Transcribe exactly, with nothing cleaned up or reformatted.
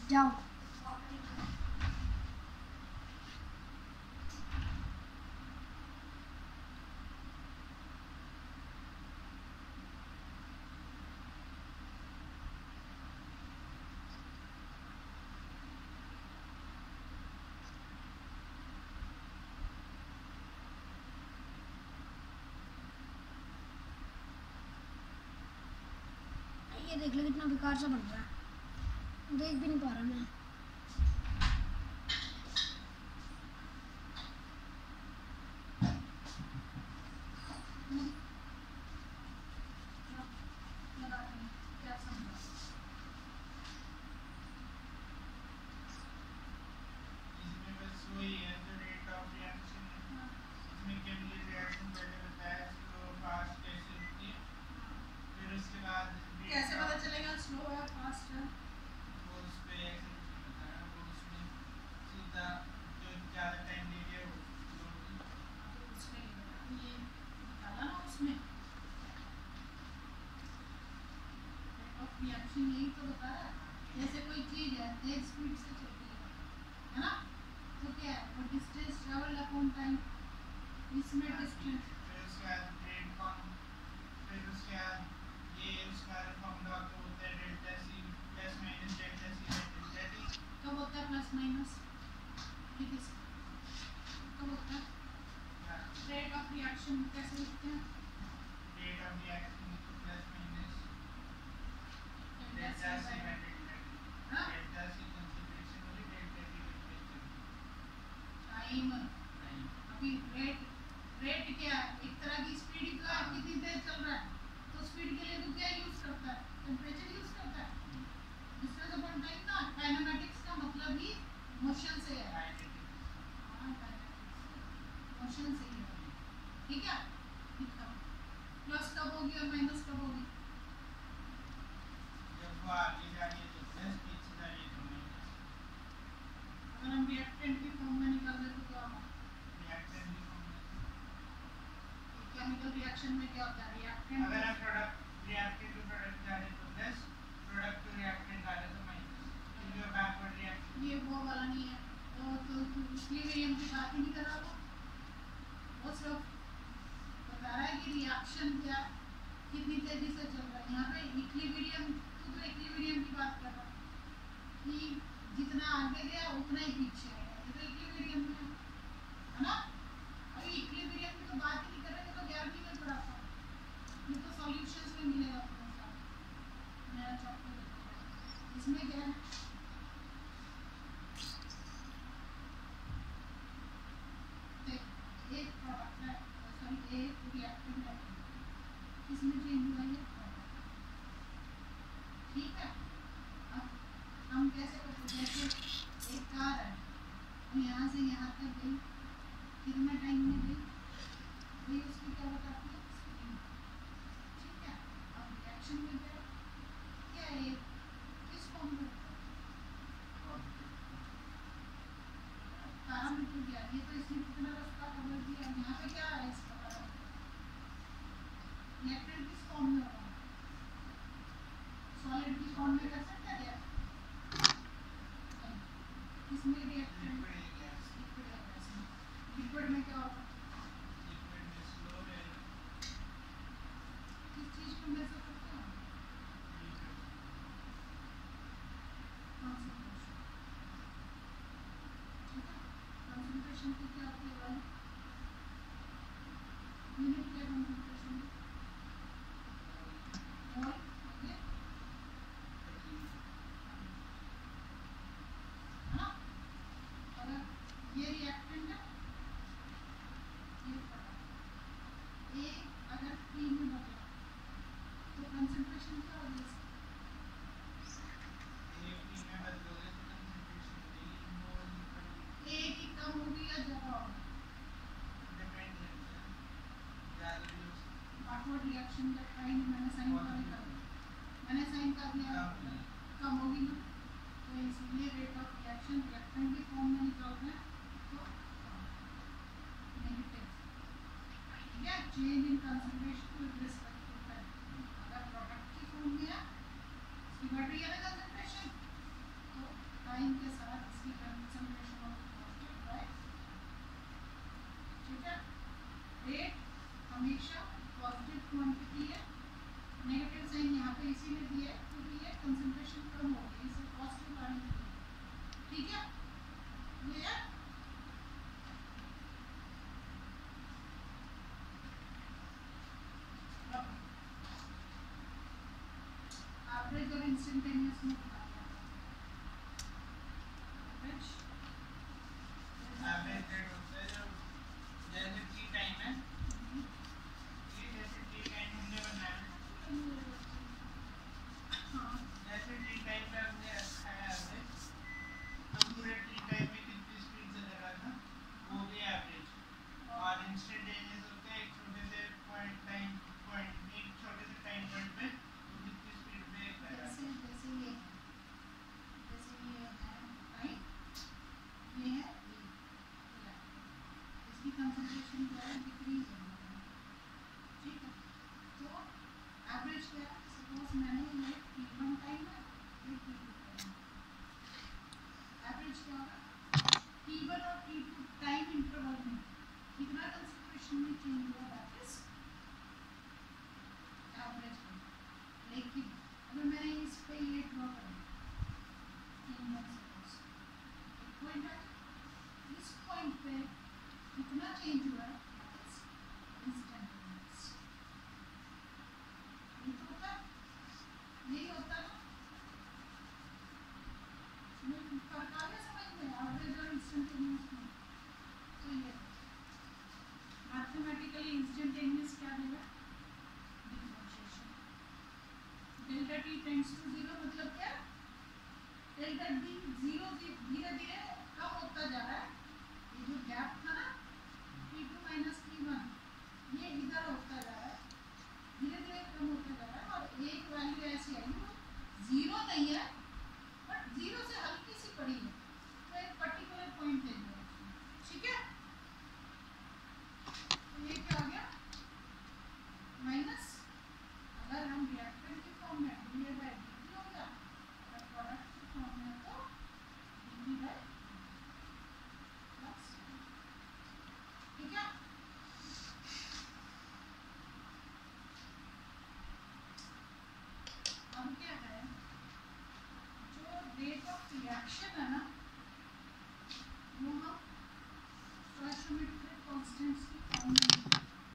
जाओ। ये देख लो कितना बेकार सा बन रहा है, देख भी नहीं पा रहा मैं। कैसे पता चलेगा स्लो है फास्ट है? वो उस पे ऐसे बताया, वो उसमें सीधा जो ज़्यादा टाइम ले लिया वो उसमें ये बताया ना, उसमें ऑफ रिएक्शन यही तो बता रहा है। जैसे कोई चीज़ है तेज स्पीड से चलती है, है ना, तो क्या है वो डिस्टेंस ट्रेवल अपॉन टाइम, इसमें डिस्टेंस फिर उसके बाद रेट कौन, फिर उसके बाद ये उसका फॉर्मूला तो होता है delta C plus minus delta C by delta T. कब होता है प्लस माइनस? ये किस कब होता है? रेट ऑफ रिएक्शन कैसे लिखते हैं? Rate of reaction plus minus delta C by delta T. हाँ, डेल्टा सी कंसंट्रेशन वाली, डेल्टा टी टेम्परेचर टाइम। अभी रेट रेट क्या है? एक तरह की स्पीड का कितनी देर चल रहा है, तो स्पीड के लिए तो क्या यूज करता है? टेम्परेचर यूज करता है। डिस्टेंस अपॉन टाइम ना, काइनेमेटिक्स का मतलब ही मोशन से है। हाँ, मोशन से ही है, ठीक है। प्लस कब होगी और माइनस कब होगी? जब वो आगे जा रही है तो प्लस, पीछे जा रही है तो माइनस। अगर हम रिएक्टेंट की फॉर्म में निकाल दें तो क्या होगा? रिएक्टेंट की फॉर्म में केमिकल रिएक्शन में क्या होता है? रिएक्टेंट अगर हम प्रोडक्ट रिएक्टेंट टू प्रोडक्ट जा रहे हैं तो प्लस, प्रोडक्ट टू रिएक्टेंट आ रहे तो माइनस, क्योंकि वो बैकवर्ड रिएक्शन। ये वो वाला नहीं है, तो तो इक्विलिब्रियम की बात ही नहीं कर रहा वो वो सिर्फ बता रहा है कि रिएक्शन क्या कितनी तेजी से चल रहा है। यहाँ पे इक्विलिब्रियम, तो इक्विलिब्रियम की बात कर रहा है कि जितना आगे गया उतना ही पीछे आएगा, ये तो इक्विलिब्रियम में है ना। अभी इक्विलिब्रियम की तो बात ही नहीं कर रहे, तो ग्यारहवीं में पढ़ा था, ये तो सॉल्यूशंस में मिलेगा अपने साथ नया चैप्टर। इसमें क्या है? एक प्रोडक्ट है, सॉरी एक रिएक्टेंट है, इसमें चेंज हुआ है, ठीक है। अब हम कैसे करते हैं? जैसे एक कार है, हम यहाँ से यहाँ तक गई, कितना टाइम में गई, वही उसकी क्या बताती है? स्पीड, ठीक है। अब रिएक्शन में क्या क्या है? किस फॉर्म में पैरामीटर क्या? ये तो इसने कितना रास्ता कवर किया, यहाँ पे क्या है इसका पैरामीटर? रिएक्टेंट किस फॉर्म में होगा? सॉलिड की फॉर्म में कर सकते हैं क्या? किसमें रिएक्टेंट? लिक्विड है गैस में। लिक्विड में क्या होगा? लिक्विड में स्लो रहेगा। किस चीज़ को मेजर करते हैं? कंसंट्रेशन, ठीक है। कंसंट्रेशन की क्या होती है वाली? यूनिट क्या कंसंट्रेशन? मोल, ओके, है ना। अगर ये रिएक्टेंट है, ये प्रोडक्ट ए अगर पी में बदला तो कंसंट्रेशन क्या होगी इसकी? ए की कम होगी या ज़्यादा होगी? बैकवर्ड रिएक्शन का साइन मैंने साइन कर दिया, मैंने साइन कर दिया, कम होगी ना, तो इसलिए रेट ऑफ रिएक्शन रिएक्टेंट की फॉर्म में निकालते हैं तो नेगेटिव, ठीक है। Change in concentration with respect to time. अगर प्रोडक्ट की फॉर्म में है, इसकी बढ़ रही है ना कंसंट्रेशन, तो इसी में दिया है क्योंकि ये कंसंट्रेशन कम हो गई, इसे पॉजिटिव लाने के लिए, ठीक है। क्लियर? एवरेज और इंस्टेंटेनियस में बताया एवरेज एवरेज रेट होता है जो जैसे टी टाइम है, ये जैसे टी टाइम हमने बनाया, हाँ जैसे टी टाइम पे हमने रखा है एवरेज, तो पूरे टी टाइम में कितनी स्पीड से चला था वो भी एवरेज। और इंस्टेंटेनियस होता है एक छोटे से पॉइंट टाइम पॉइंट एक छोटे से टाइम पॉइंट पे वो कितनी स्पीड पे कर रहा जैसे है। जैसे ये है, जैसे ये है राइट, ये है ए, इसकी कंसंट्रेशन जो है डिक्रीज हो रही है, ठीक है। तो एवरेज क्या है, सपोज मैंने ये टी वन टाइम है, ये टी टू टाइम है, एवरेज क्या होगा, टी वन और टी टू टाइम इंटरवल में कितना कंसंट्रेशन में चेंज हुआ, दैट इज एवरेज। लेकिन अगर मैंने इस पे ये ड्रॉ कर दिया सपोज एक पॉइंट है, इस पॉइंट पे कितना चेंज हुआ है, इंस्टेंटेनियस, ये तो होता है, यही होता है ना, इसमें फर्क आ गया समझ में, एवरेज और इंस्टेंटेनियस में। तो ये मैथमेटिकली इंस्टेंटेनियस क्या देगा, differentiation, delta T tends to zero, मतलब क्या, डेल्टा टी जीरो धीरे धीरे कम होता जा रहा है, ये जो गैप था ना T two minus T one, ये इधर होता जा रहा है, धीरे धीरे कम होता जा रहा है, और एक वैल्यू ऐसी आई वो जीरो नहीं है बट जीरो से हल्की सी बड़ी है, तो एक पर्टिकुलर पॉइंट दे दिया, ठीक है। तो ये क्या आ गया, माइनस, अगर हम रिएक्टेंट के फॉर्म में D A by D T हो गया, अगर प्रोडक्ट के फॉर्म में तो डी टी बाई प्लस, ठीक है। अब क्या है, जो रेट ऑफ रिएक्शन है ना, वो हम स्टोइकियोमेट्रिक कांस्टेंट्स